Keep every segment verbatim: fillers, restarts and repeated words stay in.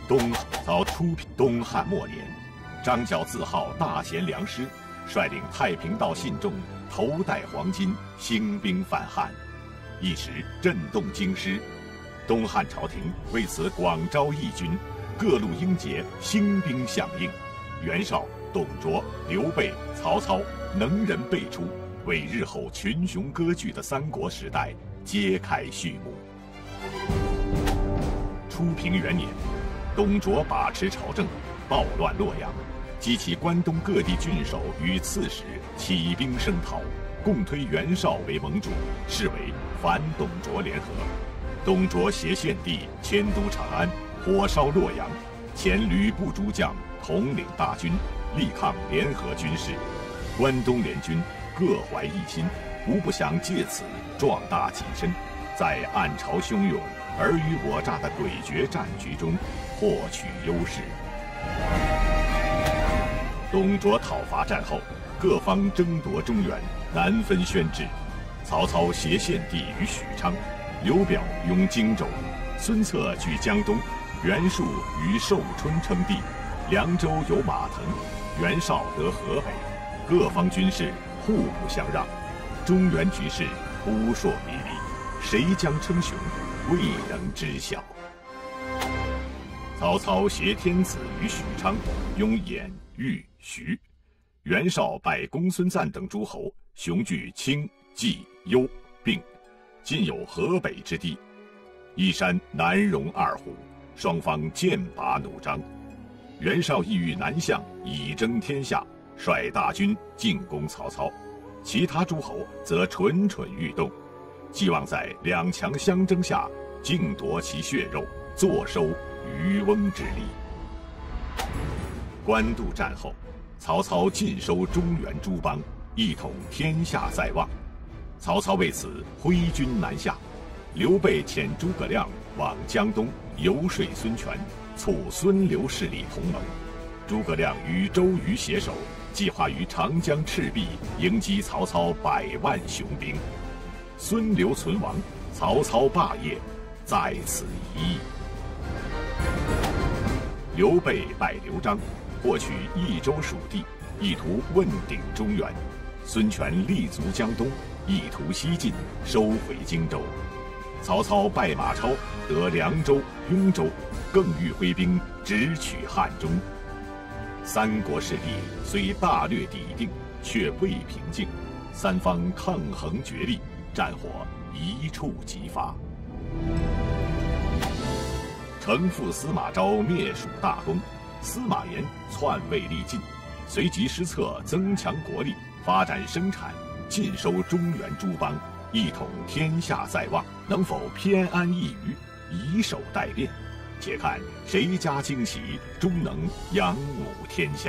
东曹出品。东汉末年，张角自号大贤良师，率领太平道信众头戴黄金，兴兵犯汉，一时震动京师。东汉朝廷为此广招义军，各路英杰兴兵响应。袁绍、董卓、刘备、曹操能人辈出，为日后群雄割据的三国时代揭开序幕。初平元年，董卓把持朝政，暴乱洛阳，激起关东各地郡守与刺史起兵声讨，共推袁绍为盟主，视为反董卓联合。董卓挟献帝迁都长安，火烧洛阳，遣吕布诸将统领大军，力抗联合军事。关东联军各怀一心，无不想借此壮大己身，在暗潮汹涌、尔虞我诈的诡谲战局中获取优势。董卓讨伐战后，各方争夺中原，难分轩轾。曹操挟献帝于许昌，刘表拥荆州，孙策据江东，袁术于寿春称帝，凉州有马腾，袁绍得河北，各方军事互不相让，中原局势扑朔迷离，谁将称雄，未能知晓。曹操挟天子于许昌，拥兖、豫、徐；袁绍拜公孙瓒等诸侯，雄踞青、冀、幽、并，尽有河北之地。一山难容二虎，双方剑拔弩张。袁绍意欲南向，以争天下，率大军进攻曹操，其他诸侯则蠢蠢欲动，寄望在两强相争下竞夺其血肉，坐收渔翁之利。官渡战后，曹操尽收中原诸邦，一统天下在望。曹操为此挥军南下，刘备遣诸葛亮往江东游说孙权，促孙刘势力同盟。诸葛亮与周瑜携手，计划于长江赤壁迎击曹操百万雄兵。孙刘存亡，曹操霸业，在此一役。刘备拜刘璋，获取益州属地，意图问鼎中原。孙权立足江东，意图西进，收回荆州。曹操拜马超，得凉州、雍州，更欲挥兵直取汉中。三国势力虽大略底定，却未平静，三方抗衡角力，战火一触即发。程父司马昭灭蜀大功，司马炎篡位力尽，随即施策增强国力，发展生产，尽收中原诸邦，一统天下在望。能否偏安一隅，以守待变？且看谁家旌旗终能扬武天下。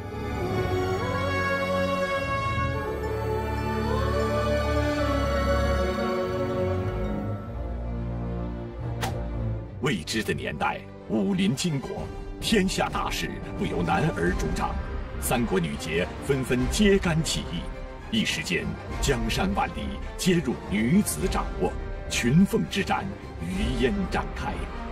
未知的年代，武林巾帼，天下大事不由男儿主掌。三国女杰纷纷揭竿起义，一时间江山万里皆入女子掌握，群凤之战余烟展开。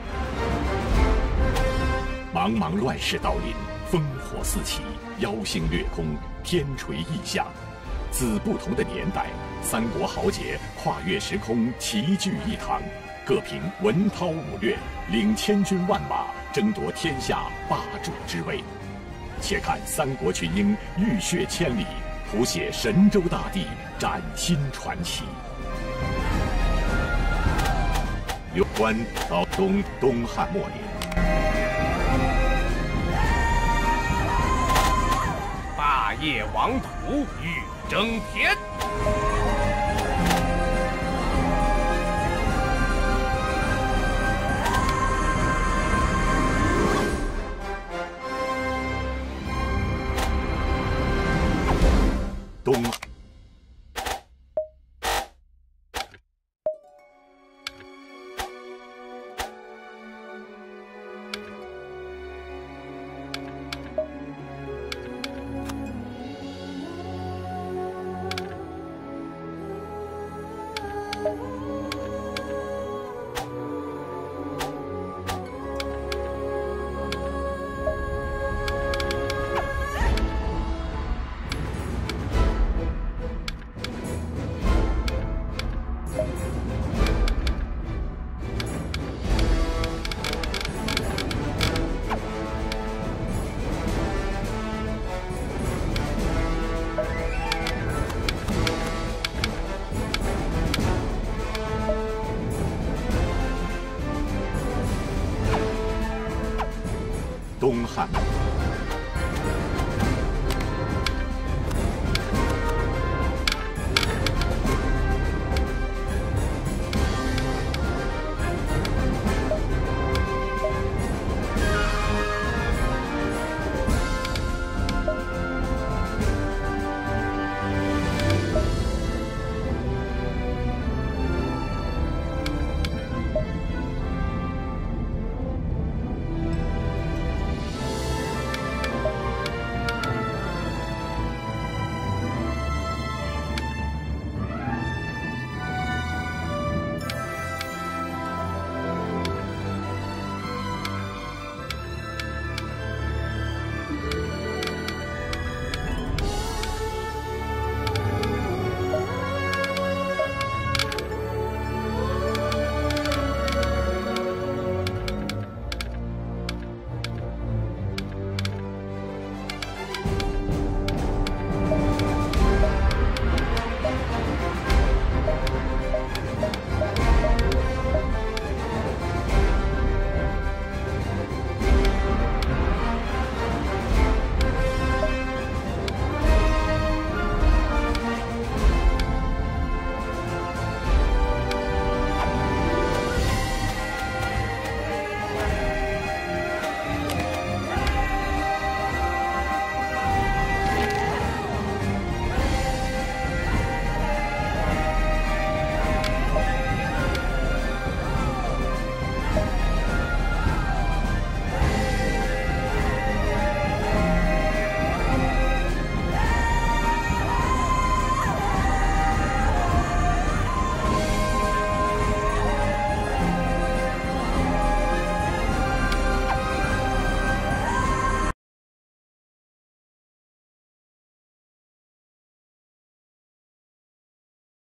茫茫乱世到临，烽火四起，妖星掠空，天垂异象。自不同的年代，三国豪杰跨越时空，齐聚一堂，各凭文韬武略，领千军万马，争夺天下霸主之位。且看三国群英浴血千里，谱写神州大地崭新传奇。有关到东东汉末年， 霸业王土欲争天。 东东汉末